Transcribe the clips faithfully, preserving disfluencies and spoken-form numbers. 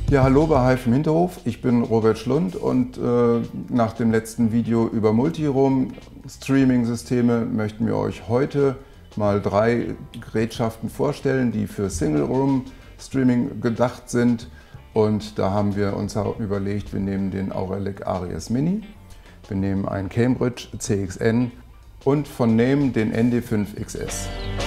Ja, hallo bei Hive im Hinterhof. Ich bin Robert Schlund und äh, nach dem letzten Video über Multiroom-Streaming-Systeme möchten wir euch heute mal drei Gerätschaften vorstellen, die für Single-Room-Streaming gedacht sind. Und da haben wir uns überlegt, wir nehmen den Auralic Aries Mini, wir nehmen einen Cambridge C X N und von Name den N D fünf X S.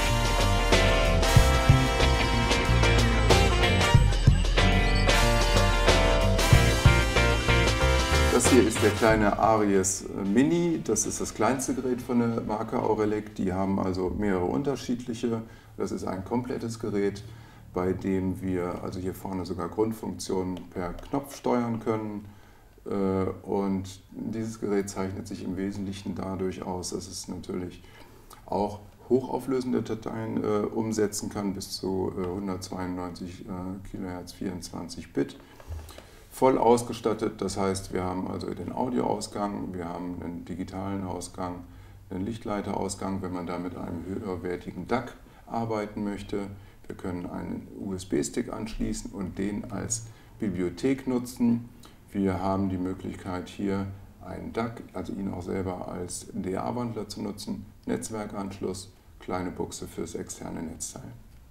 Das hier ist der kleine Aries Mini, das ist das kleinste Gerät von der Marke Auralic. Die haben also mehrere unterschiedliche. Das ist ein komplettes Gerät, bei dem wir also hier vorne sogar Grundfunktionen per Knopf steuern können. Und dieses Gerät zeichnet sich im Wesentlichen dadurch aus, dass es natürlich auch hochauflösende Dateien äh, umsetzen kann, bis zu äh, hundertzweiundneunzig äh, Kilohertz, vierundzwanzig Bit. Voll ausgestattet, das heißt, wir haben also den Audioausgang, wir haben einen digitalen Ausgang, einen Lichtleiterausgang, wenn man da mit einem höherwertigen D A C arbeiten möchte. Wir können einen U S B-Stick anschließen und den als Bibliothek nutzen. Wir haben die Möglichkeit hier einen D A C, also ihn auch selber als D A-Wandler zu nutzen, Netzwerkanschluss, kleine Buchse fürs externe Netzteil.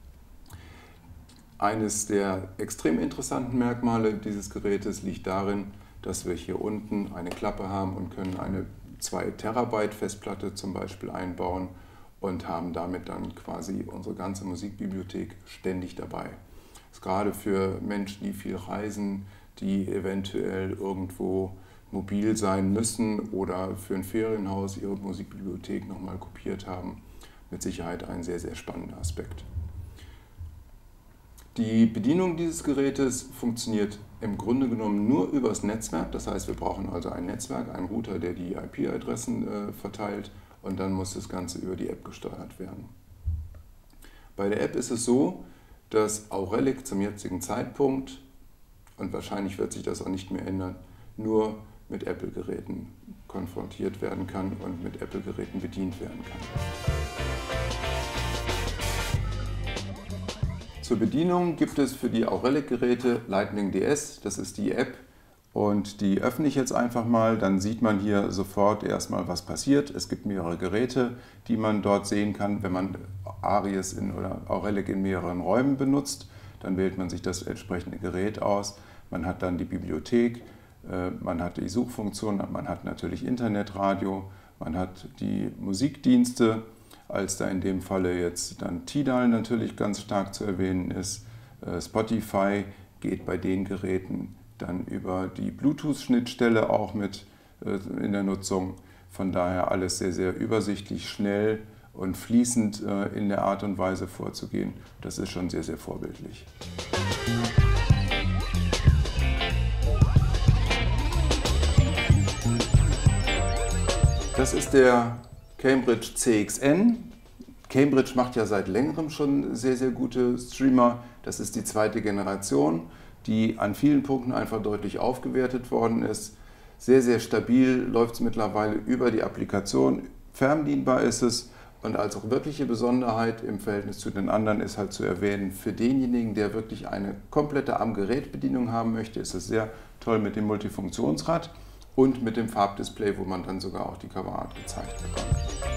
Eines der extrem interessanten Merkmale dieses Gerätes liegt darin, dass wir hier unten eine Klappe haben und können eine zwei Terabyte Festplatte zum Beispiel einbauen und haben damit dann quasi unsere ganze Musikbibliothek ständig dabei. Das ist gerade für Menschen, die viel reisen, die eventuell irgendwo mobil sein müssen oder für ein Ferienhaus ihre Musikbibliothek nochmal kopiert haben, mit Sicherheit ein sehr, sehr spannender Aspekt. Die Bedienung dieses Gerätes funktioniert im Grunde genommen nur übers Netzwerk. Das heißt, wir brauchen also ein Netzwerk, einen Router, der die I P-Adressen äh, verteilt, und dann muss das Ganze über die App gesteuert werden. Bei der App ist es so, dass Auralic zum jetzigen Zeitpunkt, und wahrscheinlich wird sich das auch nicht mehr ändern, nur mit Apple-Geräten konfrontiert werden kann und mit Apple-Geräten bedient werden kann. Zur Bedienung gibt es für die Auralic-Geräte Lightning D S, das ist die App, und die öffne ich jetzt einfach mal. Dann sieht man hier sofort erstmal, was passiert. Es gibt mehrere Geräte, die man dort sehen kann. Wenn man Aries in, oder Auralic in mehreren Räumen benutzt, dann wählt man sich das entsprechende Gerät aus. Man hat dann die Bibliothek, man hat die Suchfunktion, man hat natürlich Internetradio, man hat die Musikdienste, als da in dem Falle jetzt dann Tidal natürlich ganz stark zu erwähnen ist. Spotify geht bei den Geräten dann über die Bluetooth-Schnittstelle auch mit in der Nutzung. Von daher alles sehr, sehr übersichtlich, schnell und fließend in der Art und Weise vorzugehen. Das ist schon sehr, sehr vorbildlich. Das ist der Cambridge C X N. Cambridge macht ja seit längerem schon sehr, sehr gute Streamer. Das ist die zweite Generation, die an vielen Punkten einfach deutlich aufgewertet worden ist. Sehr, sehr stabil läuft es mittlerweile über die Applikation. Fernbedienbar ist es, und als auch wirkliche Besonderheit im Verhältnis zu den anderen ist halt zu erwähnen, für denjenigen, der wirklich eine komplette Am-Gerät-Bedienung haben möchte, ist es sehr toll mit dem Multifunktionsrad und mit dem Farbdisplay, wo man dann sogar auch die Coverart gezeigt bekommt.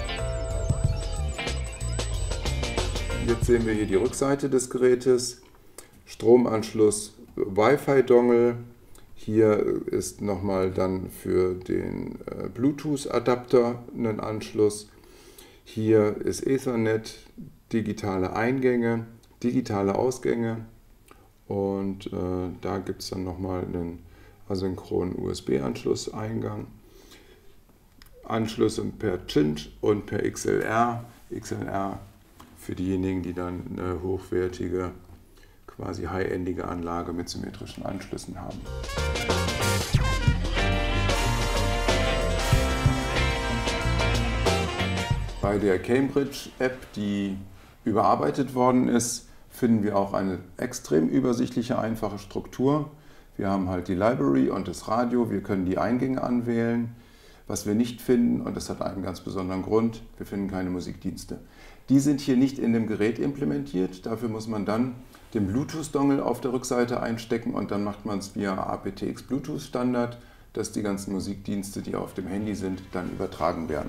Jetzt sehen wir hier die Rückseite des Gerätes, Stromanschluss, Wi-Fi-Dongle. Hier ist nochmal dann für den Bluetooth-Adapter ein Anschluss. Hier ist Ethernet, digitale Eingänge, digitale Ausgänge, und äh, da gibt es dann nochmal einen asynchronen U S B-Anschlusseingang. Anschlüsse per Cinch und per X L R. X L R für diejenigen, die dann eine hochwertige, quasi high-endige Anlage mit symmetrischen Anschlüssen haben. Bei der Cambridge-App, die überarbeitet worden ist, finden wir auch eine extrem übersichtliche, einfache Struktur. Wir haben halt die Library und das Radio, wir können die Eingänge anwählen. Was wir nicht finden, und das hat einen ganz besonderen Grund, wir finden keine Musikdienste. Die sind hier nicht in dem Gerät implementiert, dafür muss man dann den Bluetooth-Dongle auf der Rückseite einstecken und dann macht man es via A P T X Bluetooth Standard, dass die ganzen Musikdienste, die auf dem Handy sind, dann übertragen werden.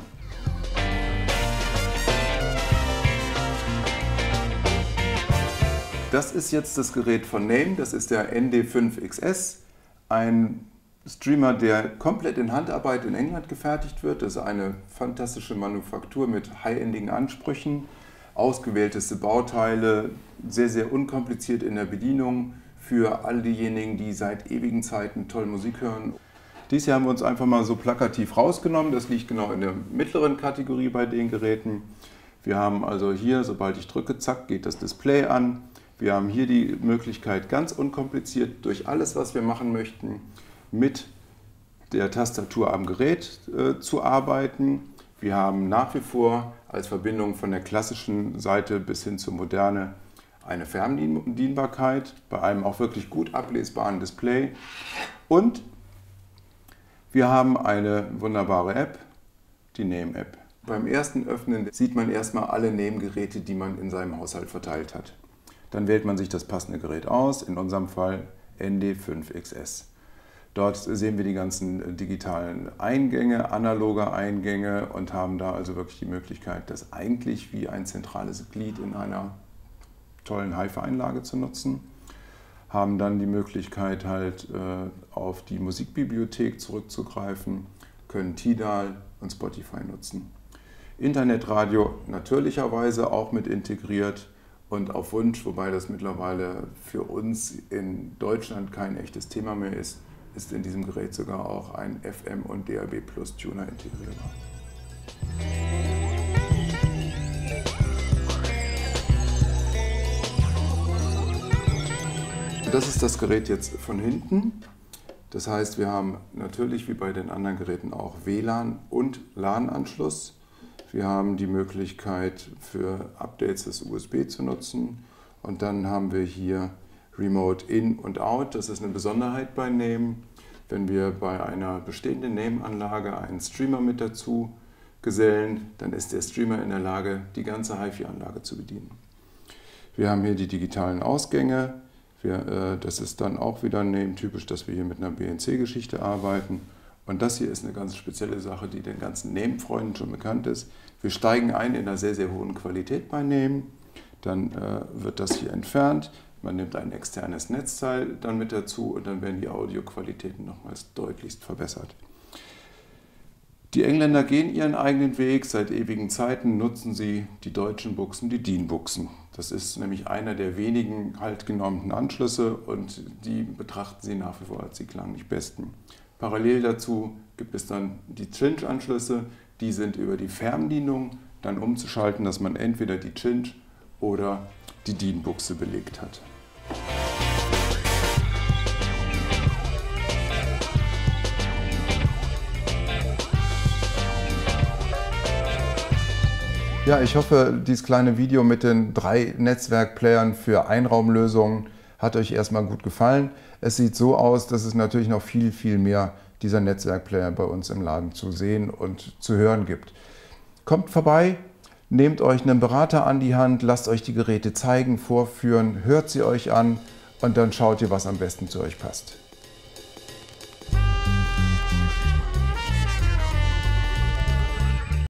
Das ist jetzt das Gerät von Naim, das ist der N D fünf X S, ein Streamer, der komplett in Handarbeit in England gefertigt wird. Das ist eine fantastische Manufaktur mit high-endigen Ansprüchen, ausgewählteste Bauteile, sehr, sehr unkompliziert in der Bedienung für all diejenigen, die seit ewigen Zeiten toll Musik hören. Dieses Jahr haben wir uns einfach mal so plakativ rausgenommen, das liegt genau in der mittleren Kategorie bei den Geräten. Wir haben also hier, sobald ich drücke, zack, geht das Display an. Wir haben hier die Möglichkeit, ganz unkompliziert durch alles, was wir machen möchten, mit der Tastatur am Gerät äh, zu arbeiten. Wir haben nach wie vor als Verbindung von der klassischen Seite bis hin zur Moderne eine Fernbedienbarkeit bei einem auch wirklich gut ablesbaren Display. Und wir haben eine wunderbare App, die Naim-App. Beim ersten Öffnen sieht man erstmal alle Naim-Geräte, die man in seinem Haushalt verteilt hat. Dann wählt man sich das passende Gerät aus, in unserem Fall N D fünf X S. Dort sehen wir die ganzen digitalen Eingänge, analoge Eingänge und haben da also wirklich die Möglichkeit, das eigentlich wie ein zentrales Glied in einer tollen Hi-Fi-Einlage zu nutzen. Haben dann die Möglichkeit, halt äh, auf die Musikbibliothek zurückzugreifen, können Tidal und Spotify nutzen. Internetradio natürlicherweise auch mit integriert und auf Wunsch, wobei das mittlerweile für uns in Deutschland kein echtes Thema mehr ist, ist in diesem Gerät sogar auch ein F M und D A B Plus Tuner integrierbar. Das ist das Gerät jetzt von hinten. Das heißt, wir haben natürlich wie bei den anderen Geräten auch W L A N und LAN-Anschluss. Wir haben die Möglichkeit für Updates das U S B zu nutzen und dann haben wir hier Remote In und Out. Das ist eine Besonderheit bei Naim. Wenn wir bei einer bestehenden Naim-Anlage einen Streamer mit dazu gesellen, dann ist der Streamer in der Lage, die ganze Hi-Fi-Anlage zu bedienen. Wir haben hier die digitalen Ausgänge. Wir, äh, das ist dann auch wieder Naim-typisch, dass wir hier mit einer B N C-Geschichte arbeiten. Und das hier ist eine ganz spezielle Sache, die den ganzen Naim-Freunden schon bekannt ist. Wir steigen ein in einer sehr, sehr hohen Qualität bei Naim. Dann äh, wird das hier entfernt. Man nimmt ein externes Netzteil dann mit dazu und dann werden die Audioqualitäten nochmals deutlichst verbessert. Die Engländer gehen ihren eigenen Weg. Seit ewigen Zeiten nutzen sie die deutschen Buchsen, die D I N-Buchsen. Das ist nämlich einer der wenigen haltgenormten Anschlüsse und die betrachten sie nach wie vor als die klanglich besten. Parallel dazu gibt es dann die Cinch-Anschlüsse. Die sind über die Fernbedienung dann umzuschalten, dass man entweder die Cinch oder die D I N-Buchse belegt hat. Ja, ich hoffe, dieses kleine Video mit den drei Netzwerkplayern für Einraumlösungen hat euch erstmal gut gefallen. Es sieht so aus, dass es natürlich noch viel, viel mehr dieser Netzwerkplayer bei uns im Laden zu sehen und zu hören gibt. Kommt vorbei, nehmt euch einen Berater an die Hand, lasst euch die Geräte zeigen, vorführen, hört sie euch an und dann schaut ihr, was am besten zu euch passt.